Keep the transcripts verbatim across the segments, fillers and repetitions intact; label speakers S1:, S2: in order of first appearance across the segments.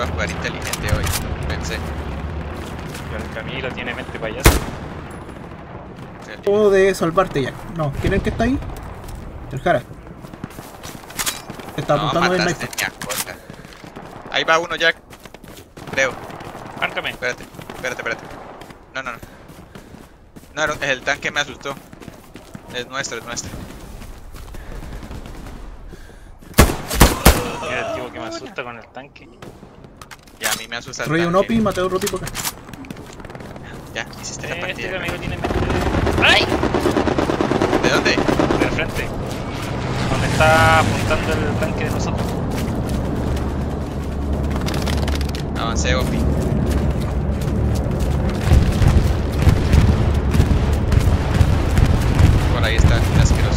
S1: iba a jugar inteligente hoy, pensé.
S2: Pero el Camilo tiene mente payaso.
S3: Puedo de salvarte, Jack. No, ¿quién es el que está ahí? El Jara. Está
S1: No,
S3: apuntando el
S1: mataste
S3: knife.
S1: mi cosa. Ahí va uno, Jack. Creo.
S2: Márcame.
S1: Espérate, espérate, espérate. No, no, no. No, era- el tanque me asustó. Es nuestro, es nuestro.
S2: Mira el tipo que me asusta con el tanque.
S1: Y a mí me asusta el
S3: Rollo un
S1: tanque.
S3: opi y maté a otro tipo acá.
S1: Ya, hiciste la
S2: Eh,
S1: partida.
S2: este Camilo tiene mente de... ¡Ay!
S1: ¿De dónde?
S2: Del frente. Donde está apuntando el tanque de nosotros.
S1: Avancé, Opi. Por ahí está, el asqueroso.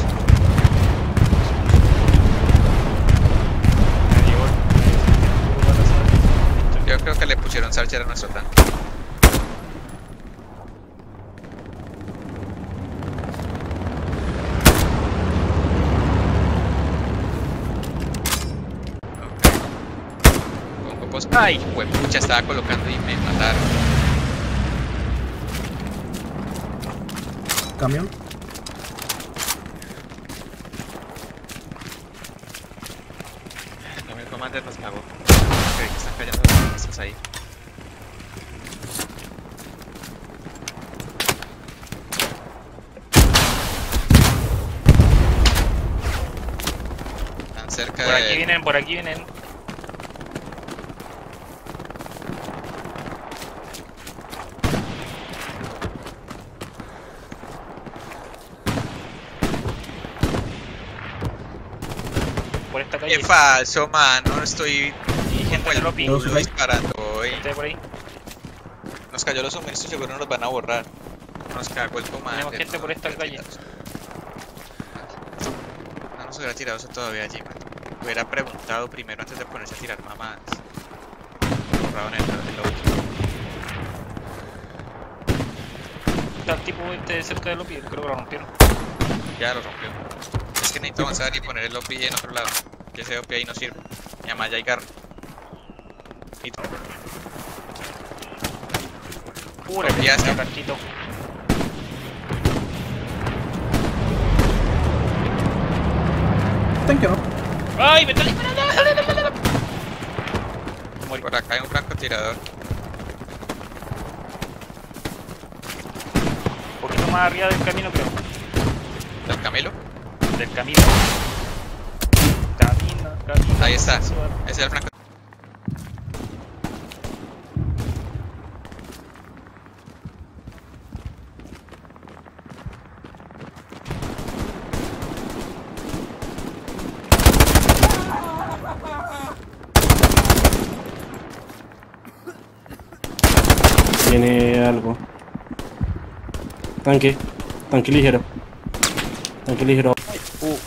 S2: Me llevó el...
S1: Yo creo que le pusieron Sarcher a nuestro tanque. Ok. Con copos. ¡Ay! Huepucha, estaba colocando y me mataron.
S3: Camión.
S1: No, el commander nos cagó. Ok, que están cayendo los nuestros ahí. Están cerca
S2: Por
S1: de...
S2: aquí vienen, por aquí vienen. Por esta calle.
S1: ¡Qué falso, mano! Estoy
S2: Y gente
S1: como
S2: en
S1: el
S2: el lobby.
S1: culo disparando hoy.
S2: Gente por ahí.
S1: Nos cayó los suministros, seguro nos los van a borrar. Nos cagó el commander.
S2: Tenemos gente
S1: no,
S2: por esta
S1: no,
S2: calle.
S1: No nos hubiera tirado eso todavía allí, man. Hubiera preguntado primero antes de ponerse a tirar mamadas. Borrado en el, el lobby.
S2: Está el tipo este cerca del lobby, creo que lo rompieron.
S1: Ya lo rompió. Es que necesito avanzar y poner el O P en otro lado. Que ese O P ahí no sirve. Y además ya hay garra. Y
S2: Pura,
S1: Porque ya
S2: que
S1: está.
S2: blanquito.
S3: Tanque no.
S2: ¡Ay, me está disparando! Morí.
S1: por acá hay un francotirador.
S2: Un poquito más arriba del camino, creo.
S1: ¿Del Camilo?
S2: Del camino. Camino, camino.
S1: Ahí está.
S2: Suave.
S1: Ese es el francotirador.
S4: Tiene algo. Tanque. Tanque ligero. Tanque ligero.
S2: Uh,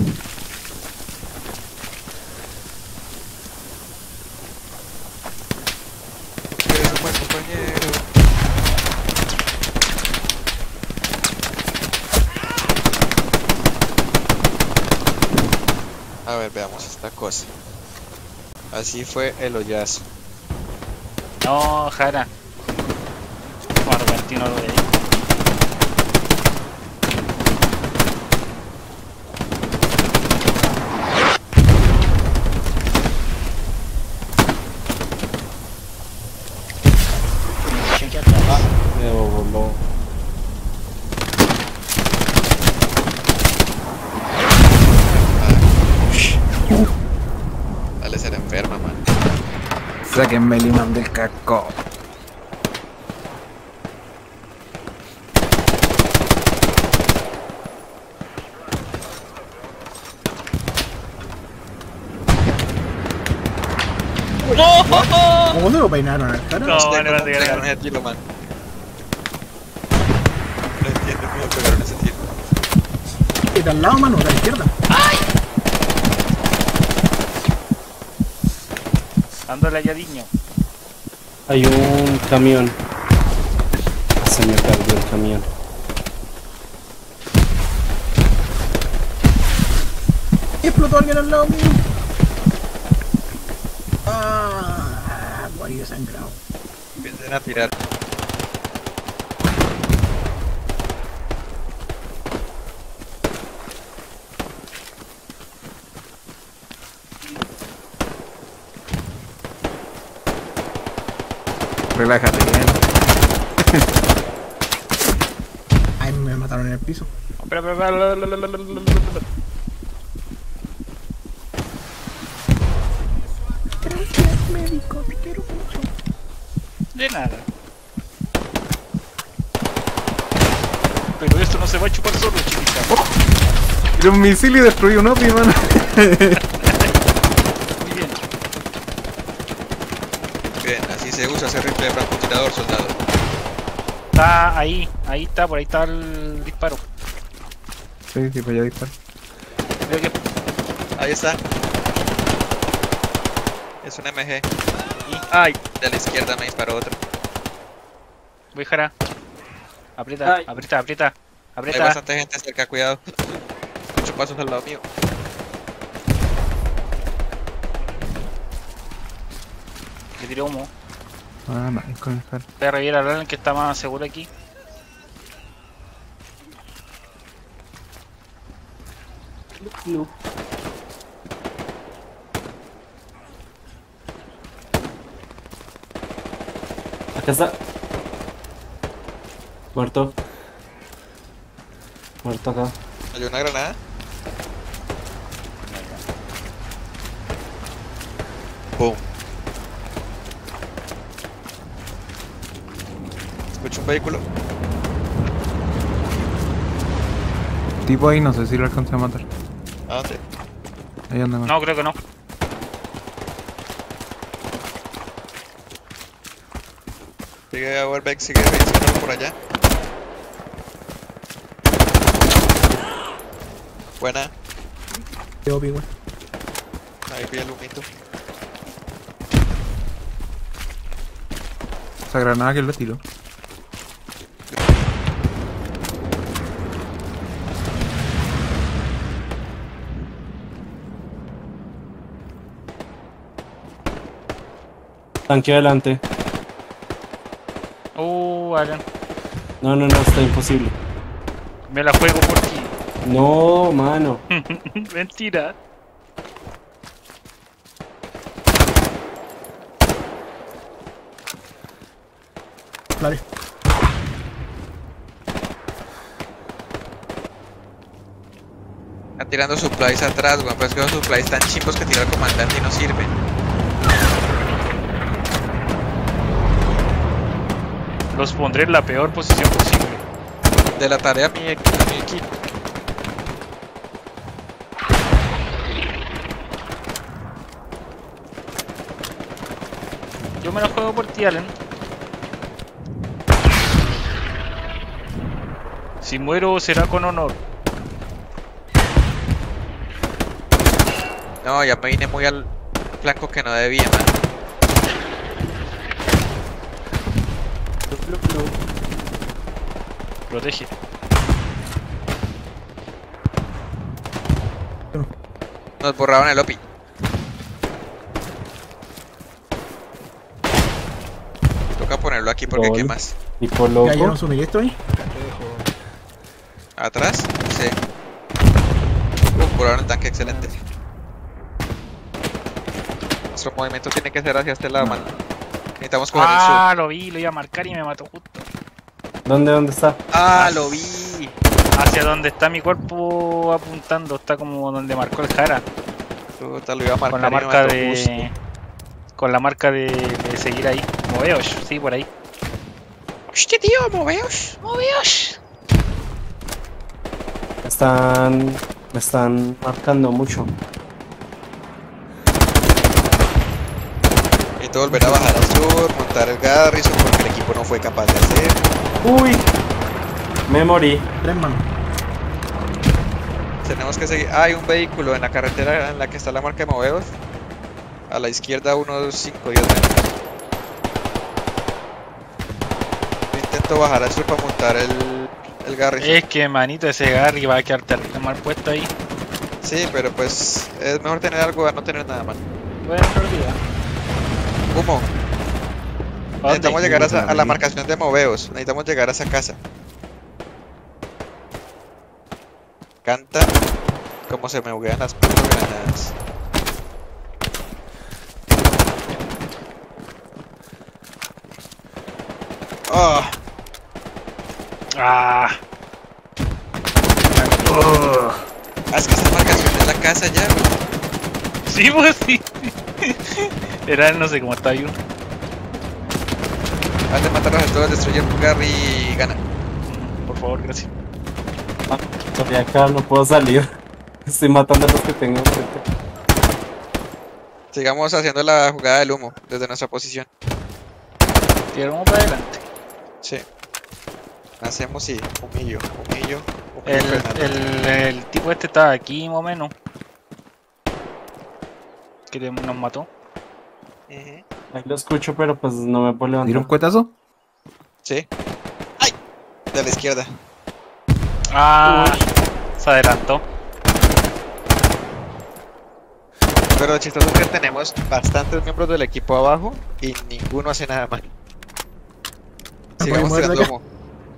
S1: Eso fue, compañero. A ver, veamos esta cosa. Así fue el hoyazo.
S2: no, Jara. Bueno, Valentino lo veía. Cheque atrás.
S4: Me voló.
S1: Dale, ser enferma, man.
S5: Sáquenme el imán del casco.
S2: ¡No!
S3: ¿Cómo se lo peinaron al Jara?
S2: No,
S1: sé
S2: vale,
S1: cómo
S2: vale,
S1: pegaron
S2: vale.
S1: ese tiro, man. No entiendo cómo pegaron ese tiro.
S3: Y de al lado, mano, de la izquierda.
S2: Dándole allá Diño.
S4: Hay un camión. Se me perdió el camión.
S3: Y explotó alguien al lado mío. Ah. Ay, desangrado.
S1: Empiecen a tirar.
S5: Relájate, bien.
S3: Ay, me mataron en el piso.
S2: Espera, espera, espera, la, la, la, la, la, la, la.
S3: Gracias, médico, te quiero mucho.
S2: De nada. Pero esto no se va a chupar solo, chiquita.
S5: Era un misil y destruyó un O P I, mano.
S2: Muy bien.
S1: Bien, así se usa ese rifle de francotirador, soldado.
S2: Está ahí, ahí está, por ahí está el disparo.
S5: Sí, sí, pues ya disparo.
S2: Creo que
S1: Ahí está. Es un M G. Ay, de la izquierda me disparó otro.
S2: voy Jara. Aprieta,
S4: Ay.
S2: aprieta, aprieta,
S1: Hay
S2: aprieta.
S1: bastante gente cerca, cuidado. Escucho pasos al lado mío.
S2: Le tiré humo.
S5: Ah, no, con el Jara.
S2: Voy a revivir a Alan que está más seguro aquí.
S4: No. Acá está. Muerto. Muerto acá.
S1: Hay una granada. Boom. Escucho un vehículo.
S5: Tipo ahí, no sé si lo alcancé a matar.
S1: ¿A dónde?
S5: Ahí anda, mano.
S2: No, creo que no.
S1: Sigue a Warbeck, sigue disparando por allá. Buena.
S3: Qué obvio, güey.
S1: Ahí vi el humito.
S5: Esa granada que lo tiró.
S4: Tanque adelante.
S2: Uh, Alan.
S4: No, no, no, está imposible.
S2: Me la juego por ti.
S4: No, mano.
S2: Mentira.
S3: Dale.
S1: Están tirando supplies atrás, weón. Pero es que los supplies están chimbos que tira el comandante y no sirven.
S2: Los pondré en la peor posición posible.
S1: De la tarea mi, equ- mi equipo.
S2: Yo me la juego por ti, Alan. Si muero será con honor.
S1: No, ya me vine muy al flanco que no debía, man.
S2: Protege.
S1: Nos borraron el O P I. Toca ponerlo aquí porque
S4: Lol.
S1: ¿qué más?
S4: Tipo
S3: ¿Ya
S4: loco.
S3: llevan suministro ahí?
S1: ¿Atrás? Sí. Uh, borraron el tanque, excelente. Nuestro movimiento tiene que ser hacia este lado, man. Necesitamos coger
S2: Ah, lo vi, lo iba a marcar y me mató justo.
S4: ¿Dónde, dónde está?
S1: el sur. Ah, lo vi.
S2: Hacia donde está mi cuerpo apuntando, está como donde marcó el Jara.
S1: Puta, lo iba a marcar
S2: Con la
S1: y me
S2: marca
S1: mató
S2: de.
S1: justo.
S2: Con la marca de, de seguir ahí. Moveos, sí, por ahí.
S1: Hostia, tío, moveos, moveos.
S4: Me están. Me están marcando mucho.
S1: Necesito volver a bajar al sur, montar el Garrison porque el equipo no fue capaz de hacer.
S4: Uy. Me morí.
S3: Tres manos.
S1: Tenemos que seguir. Ah, hay un vehículo en la carretera en la que está la marca de moveos. A la izquierda unos cinco o diez metros. Yo intento bajar al sur para montar el, el Garrison.
S2: Es que manito, ese Garry va a quedar terrible mal puesto ahí.
S1: Sí, pero pues es mejor tener algo a no tener nada más.
S2: Bueno, olvida.
S1: Humo. Necesitamos llegar a, esa- a la
S5: Arriba.
S1: marcación de moveos. Necesitamos llegar a esa casa. Canta como se me buguean las putas granadas. Oh,
S2: Ah,
S1: ah, es que esta marcación es la casa ya, güey.
S2: sí, pues sí. Era, no sé cómo está yo.
S1: Antes de matarlos a todos, destruye el lugar y gana.
S2: Por favor, gracias.
S4: Estoy acá, no puedo salir. Estoy matando a los que tengo enfrente.
S1: Sigamos haciendo la jugada del humo desde nuestra posición.
S2: Tiramos para adelante.
S1: Sí. Hacemos y humillo, humillo, humillo.
S2: El,
S1: Fernando.
S2: el, el tipo este está aquí más o menos. Que te- nos mató.
S1: Ujú.
S4: Ahí lo escucho, pero pues no me puedo
S5: ¿Tira un
S4: levantar.
S5: cuetazo?
S1: Sí. ¡Ay! De la izquierda.
S2: Ah, se adelantó.
S1: Pero lo chistoso es que tenemos bastantes miembros del equipo abajo y ninguno hace nada mal. Sigamos
S3: mover de
S1: tirando
S3: acá?
S1: humo.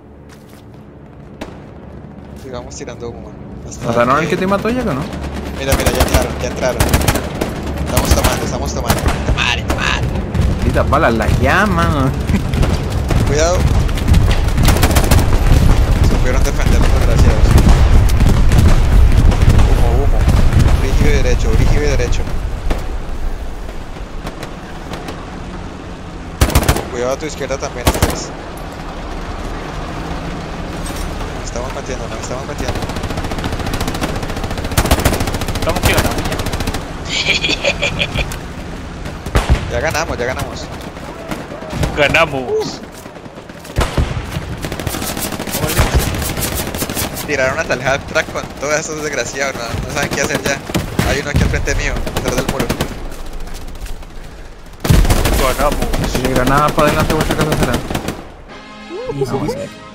S1: Sigamos tirando humo, man. Hasta
S5: ¿Mataron al
S1: que-
S5: que te mató ya o no?
S1: Mira, mira, ya entraron, ya entraron. Estamos tomando, estamos tomando. Tomar, tomar.
S5: Maldita bala, la llama.
S1: Cuidado. Supieron defender los desgraciados. Humo, humo. Brígido y derecho, brígido y derecho. Cuidado a tu izquierda también, ustedes. Nos estamos metiendo, nos estamos metiendo.
S2: Estamos que ganamos ya.
S1: Ya ganamos, ya ganamos.
S2: Ganamos.
S1: Tiraron hasta el half track con todos esos desgraciados, no, no saben qué hacer ya. Hay uno aquí al frente mío, detrás del muro.
S2: Ganamos.
S5: Si le granada para adelante, vuestra casa será.
S3: Easy, easy.